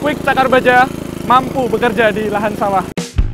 Quick Cakar Baja mampu bekerja di lahan sawah.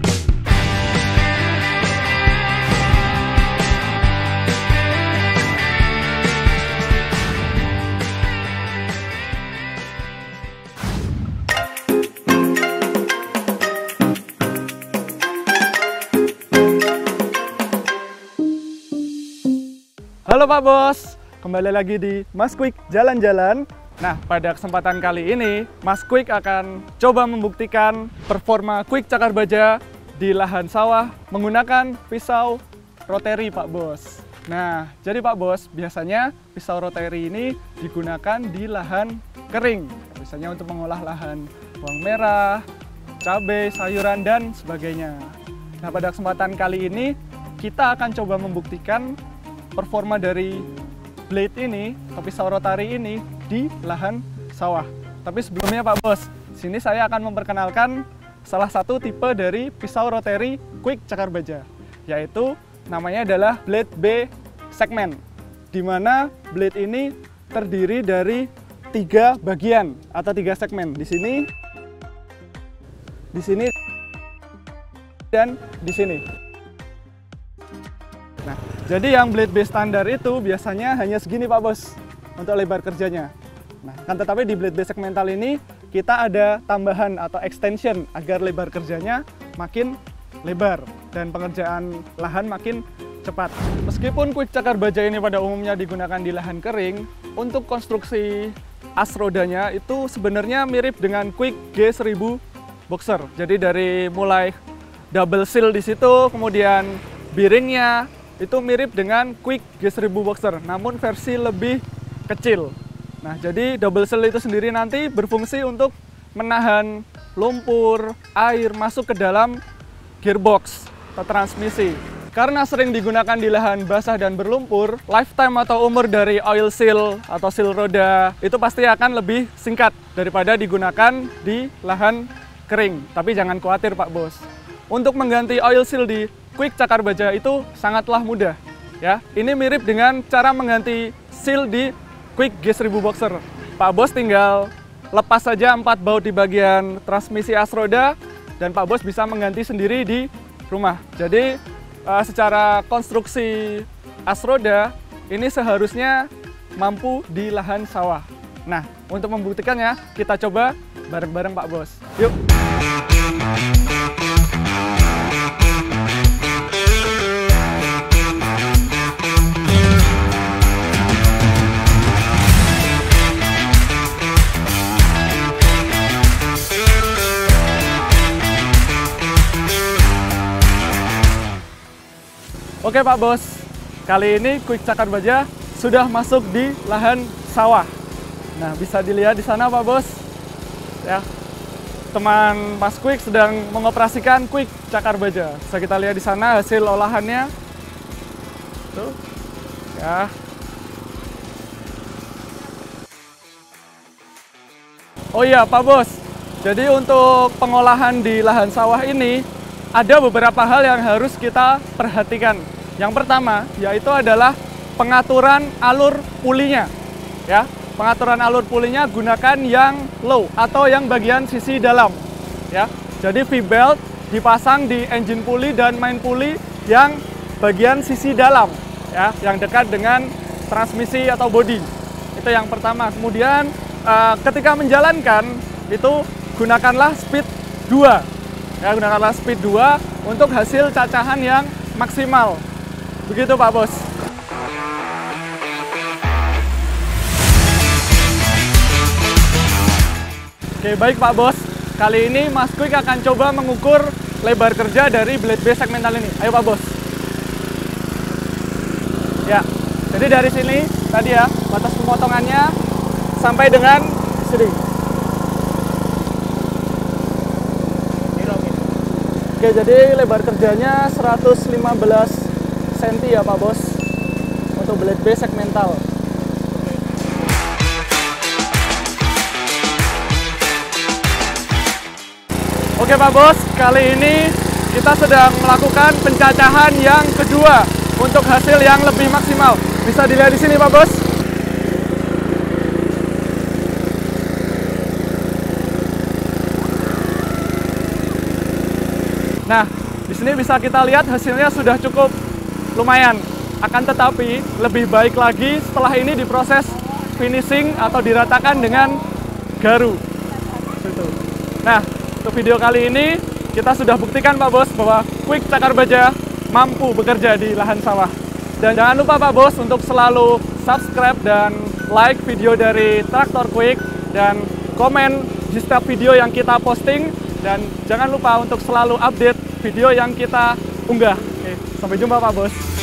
Halo Pak Bos, kembali lagi di Mas Quick Jalan-Jalan. Nah, pada kesempatan kali ini, Mas Quick akan coba membuktikan performa Quick Cakar Baja di lahan sawah menggunakan pisau rotary Pak Bos. Nah, jadi Pak Bos, biasanya pisau rotary ini digunakan di lahan kering. Biasanya untuk mengolah lahan bawang merah, cabai, sayuran, dan sebagainya. Nah, pada kesempatan kali ini, kita akan coba membuktikan performa dari blade ini atau pisau rotary ini di lahan sawah. Tapi sebelumnya Pak Bos, sini saya akan memperkenalkan salah satu tipe dari pisau rotary Quick Cakar Baja, yaitu namanya adalah blade B segmen, di mana blade ini terdiri dari 3 bagian atau 3 segmen. Di sini, dan di sini. Nah, jadi yang blade B standar itu biasanya hanya segini Pak Bos untuk lebar kerjanya. Nah, kan tetapi di blade B segmental ini kita ada tambahan atau extension agar lebar kerjanya makin lebar dan pengerjaan lahan makin cepat. Meskipun Quick Cakar Baja ini pada umumnya digunakan di lahan kering, untuk konstruksi as rodanya itu sebenarnya mirip dengan Quick G1000 Boxer. Jadi dari mulai double seal di situ, kemudian bearingnya itu mirip dengan Quick G1000 Boxer, namun versi lebih kecil. Nah, jadi double seal itu sendiri nanti berfungsi untuk menahan lumpur, air masuk ke dalam gearbox atau transmisi. Karena sering digunakan di lahan basah dan berlumpur, lifetime atau umur dari oil seal atau seal roda itu pasti akan lebih singkat daripada digunakan di lahan kering. Tapi jangan khawatir Pak Bos. Untuk mengganti oil seal di Quick Cakar Baja itu sangatlah mudah. Ya, ini mirip dengan cara mengganti seal di Quick G1000 Boxer. Pak Bos tinggal lepas saja 4 baut di bagian transmisi as roda dan Pak Bos bisa mengganti sendiri di rumah. Jadi secara konstruksi as roda ini seharusnya mampu di lahan sawah. Nah, untuk membuktikannya kita coba bareng-bareng Pak Bos. Yuk! Oke Pak Bos, kali ini Quick Cakar Baja sudah masuk di lahan sawah. Nah, bisa dilihat di sana Pak Bos. Ya, teman Mas Quick sedang mengoperasikan Quick Cakar Baja. Bisa kita lihat di sana hasil olahannya. Tuh, ya. Oh iya Pak Bos, jadi untuk pengolahan di lahan sawah ini ada beberapa hal yang harus kita perhatikan. Yang pertama yaitu adalah pengaturan alur pulinya. Ya, pengaturan alur pulinya gunakan yang low atau yang bagian sisi dalam. Ya, jadi V-belt dipasang di engine pulley dan main pulley yang bagian sisi dalam, ya, yang dekat dengan transmisi atau bodi. Itu yang pertama. Kemudian ketika menjalankan itu gunakanlah speed 2. Ya, gunakanlah speed 2 untuk hasil cacahan yang maksimal. Begitu Pak Bos. Oke, baik Pak Bos. Kali ini Mas Quick akan coba mengukur lebar kerja dari blade B segmental ini. Ayo Pak Bos. Ya, jadi dari sini tadi ya, batas pemotongannya sampai dengan sini. Oke, jadi lebar kerjanya 115 cm ya Pak Bos untuk blade B segmental. Oke Pak Bos, kali ini kita sedang melakukan pencacahan yang kedua untuk hasil yang lebih maksimal. Bisa dilihat di sini Pak Bos. Nah, di sini bisa kita lihat hasilnya sudah cukup lumayan. Akan tetapi lebih baik lagi setelah ini diproses finishing atau diratakan dengan garu. Nah, untuk video kali ini kita sudah buktikan Pak Bos bahwa Quick Cakar Baja mampu bekerja di lahan sawah. Dan jangan lupa Pak Bos untuk selalu subscribe dan like video dari Traktor Quick dan komen di setiap video yang kita posting, dan jangan lupa untuk selalu update video yang kita unggah. Oke, sampai jumpa Pak Bos.